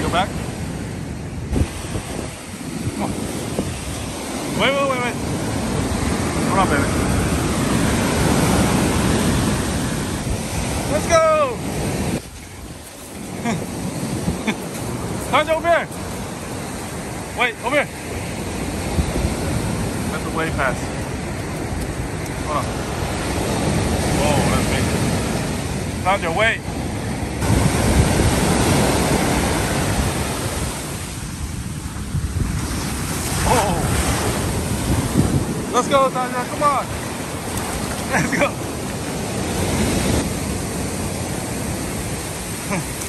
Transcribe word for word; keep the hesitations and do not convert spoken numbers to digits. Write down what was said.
go back. Come on. Wait, wait, wait, wait. Come on, baby. Let's go. Tundra, over here. Wait, over here. That's the way fast. Hold on. Oh, that's big. Tundra, wait. Oh. Let's go, Tundra. Come on. Let's go.